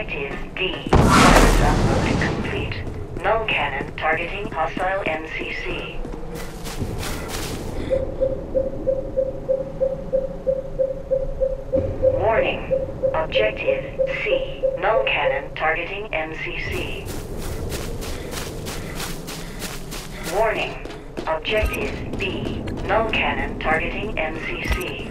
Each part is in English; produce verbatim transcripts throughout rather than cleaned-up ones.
Objective D. Virus upload complete. Null cannon targeting hostile N C C. Warning. Objective C. Null cannon targeting N C C. Warning. Objective B. Null cannon targeting N C C.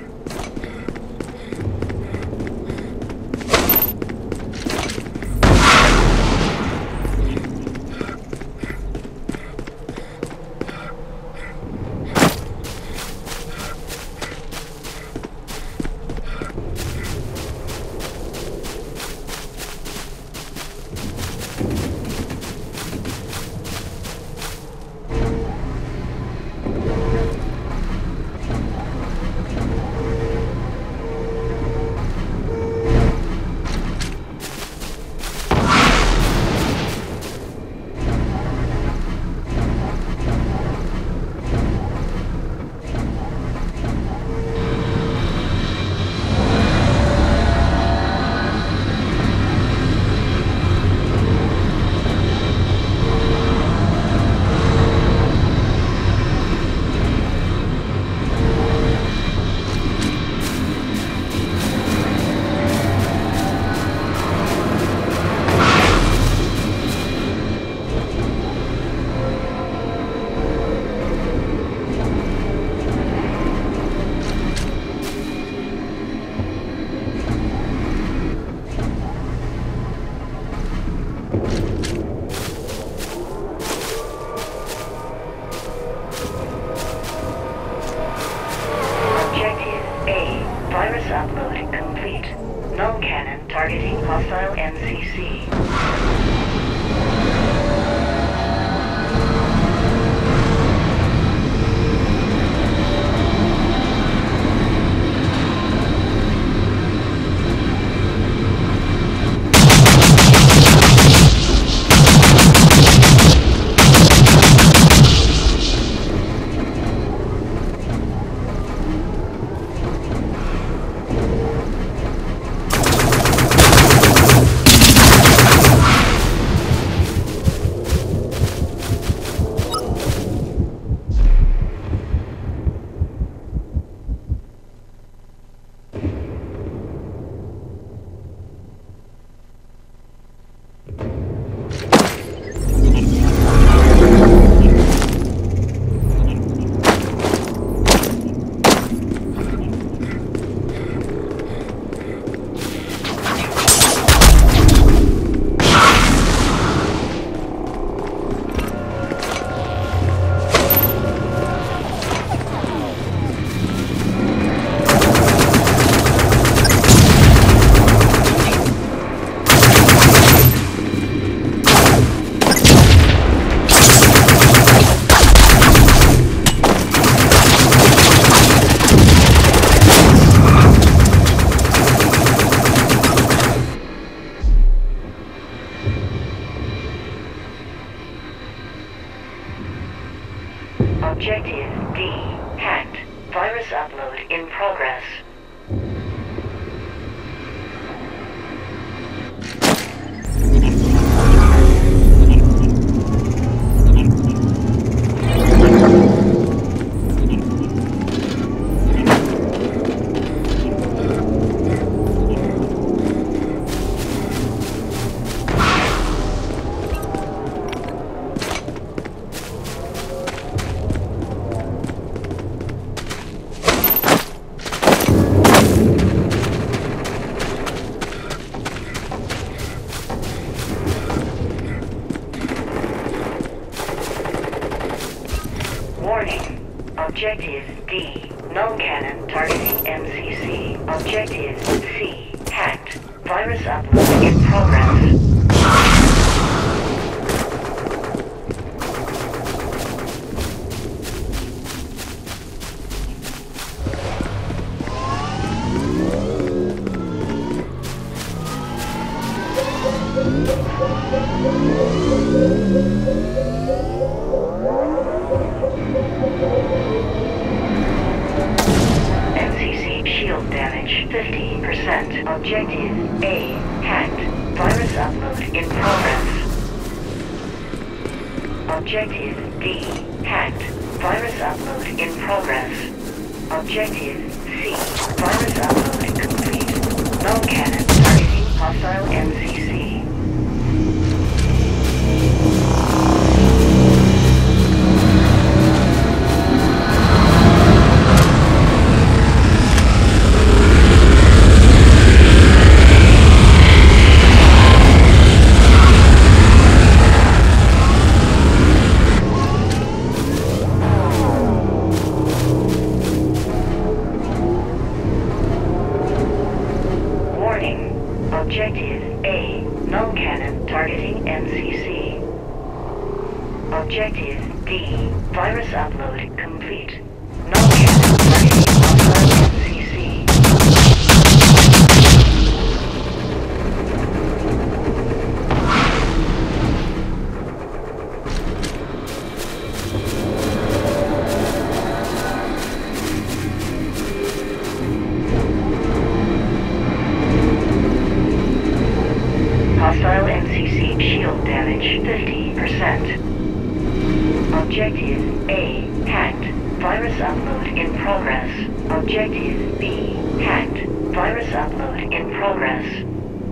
Upload complete. Null cannon targeting hostile N C C. Objective D. Hacked. Virus upload in progress. Warning. Objective D. Null cannon targeting N C C. Objective C. Hacked. Virus upload in progress. N C C shield damage fifty percent. Objective A. Hacked. Virus Objective D hacked. Virus upload in progress. Objective C. Virus upload complete. Null cannon targeting hostile M C C. Objective A, null cannon targeting M C C. Objective D, virus upload complete. Null cannon targeting hostile M C C. Hostile M C C shield damage fifty percent. Objective A hacked. Virus upload in progress. Objective B hacked. Virus upload in progress.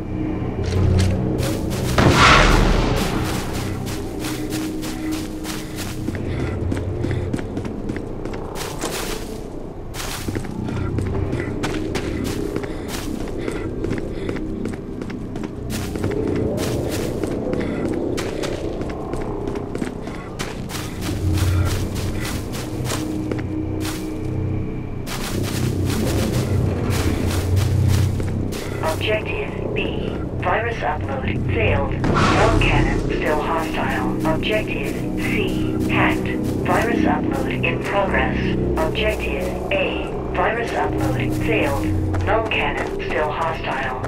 Objective B. Virus upload failed. Null cannon still hostile. Objective C. Hacked. Virus upload in progress. Objective A. Virus upload failed. Null cannon still hostile.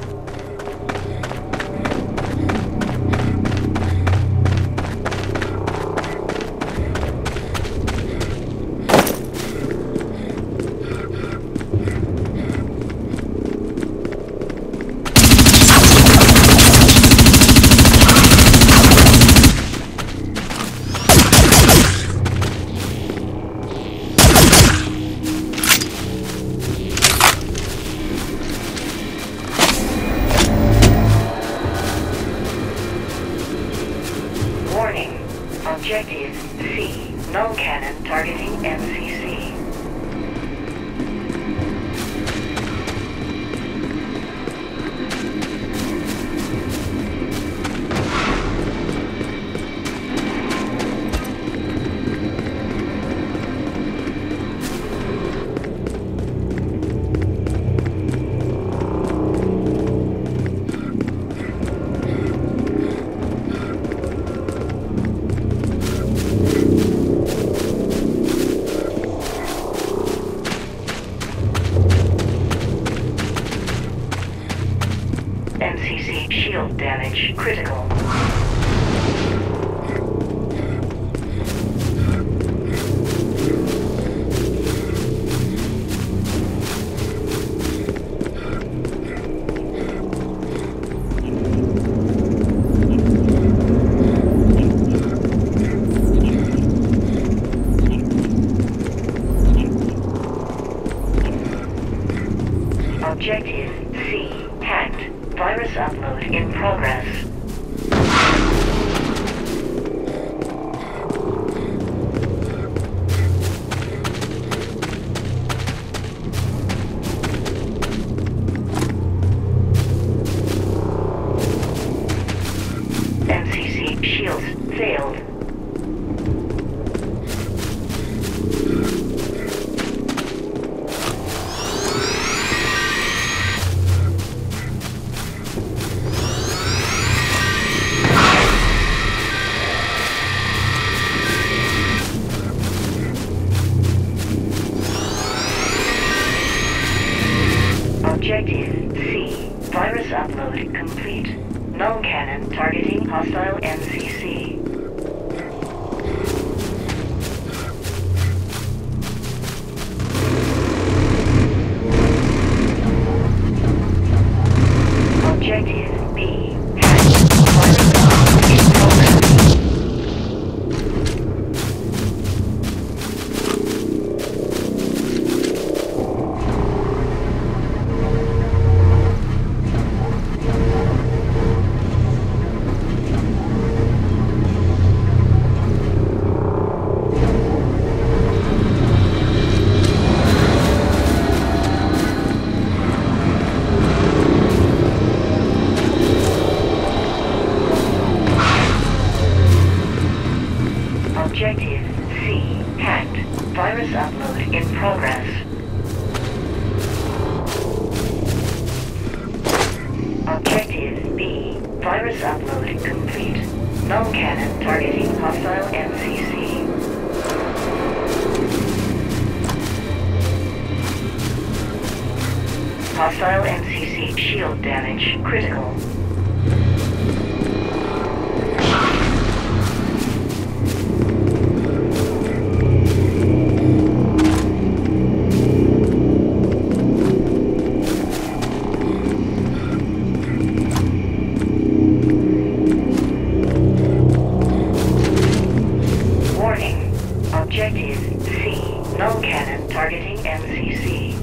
Objective C. Null cannon targeting M C C. M C C shield damage critical. Objective C hacked. Virus upload in progress. M C C shields failed. Objective C. Virus upload complete. Null cannon targeting hostile M C C. Objective B. Hacked. Virus upload in progress. Objective C hacked. Virus upload in progress. Objective B. Virus upload complete. Null cannon targeting hostile M C C. Hostile M C C shield damage critical. Objective C. Null cannon targeting M C C.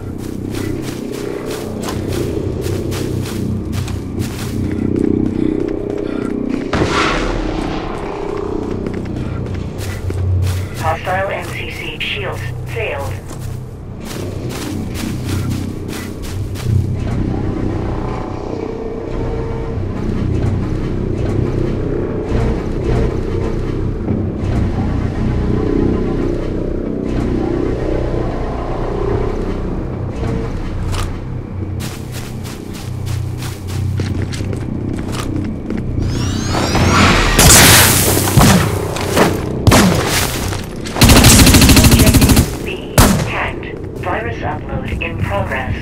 Hostile M C C shields failed. Upload in progress.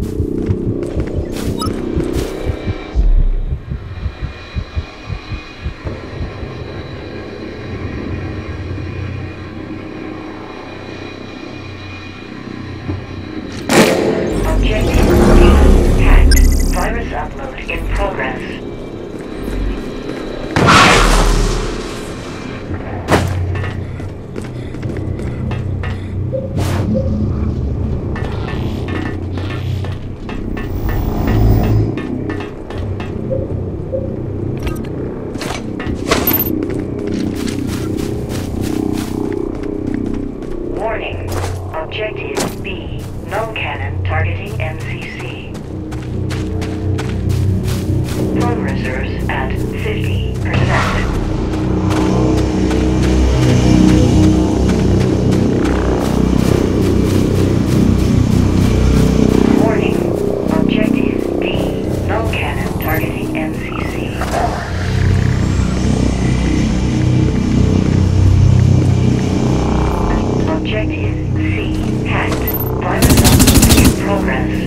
Objective D hacked. Virus upload in progress. Warning. Objective B. Null cannon targeting M C C. Progressors at fifty percent. Warning. Objective D. Null cannon targeting M C C. Objective C hacked. Virus upload in progress.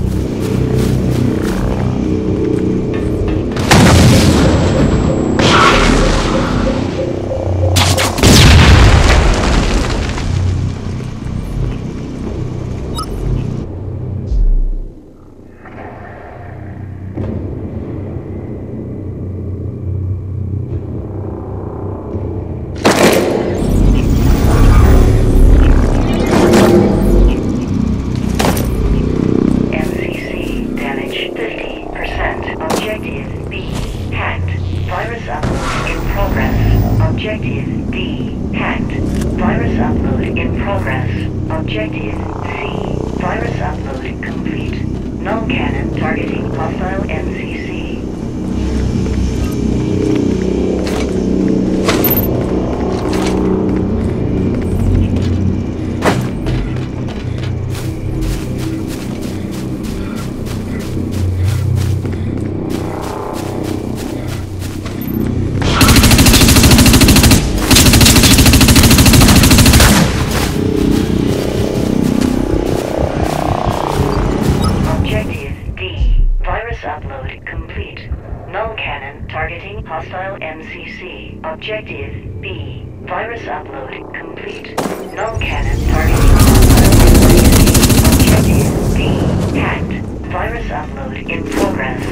Objective B hacked. Virus upload in progress. Objective D hacked. Virus upload in progress. Objective C. Virus upload complete. Null cannon targeting hostile M C C. Upload complete. Null cannon targeting hostile M C C. Objective B. Virus upload complete. Null cannon targeting hostile M C C. Objective B hacked. Virus upload in progress.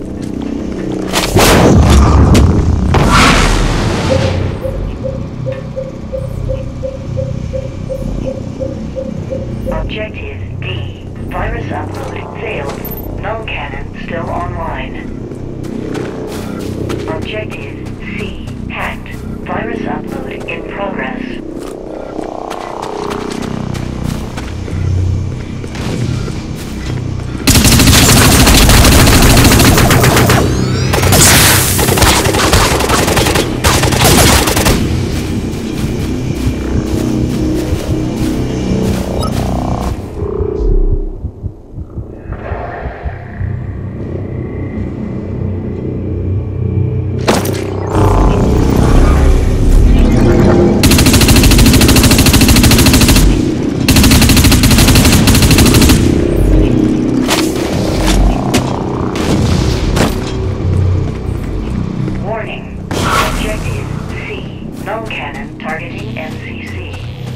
Objective D. Virus upload failed. Null cannon still online. Objective C hacked. Virus upload in progress. Null cannon targeting M C C.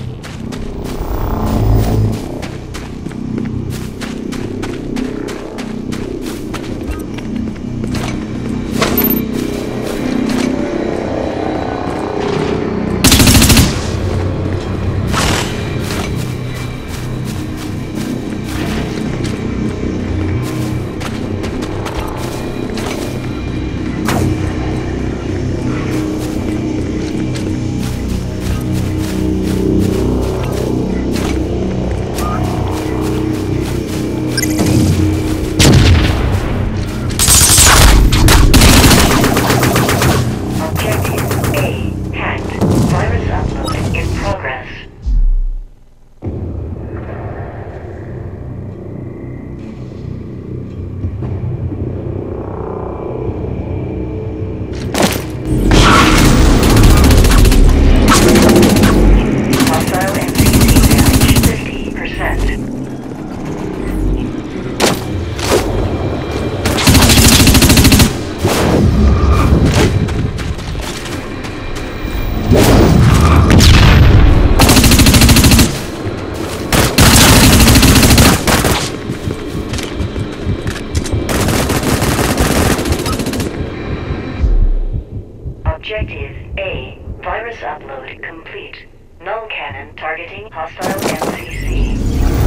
Objective A. Virus upload complete. Null cannon targeting hostile M C C.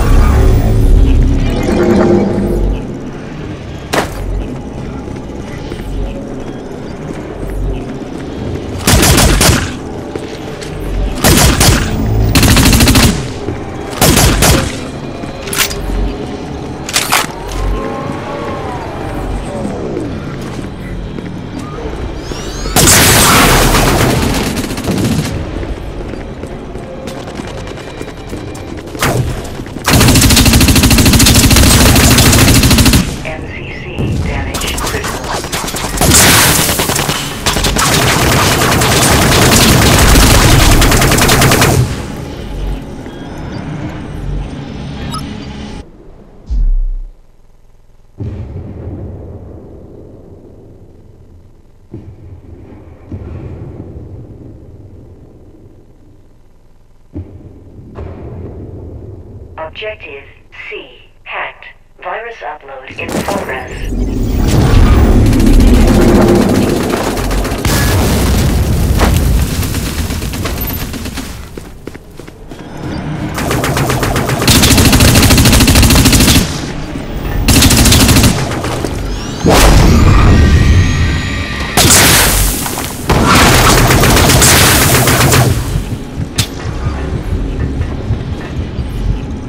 Objective C. Hacked. Virus upload in progress.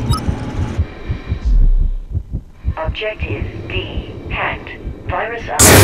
Objective D. Hacked. Virus up.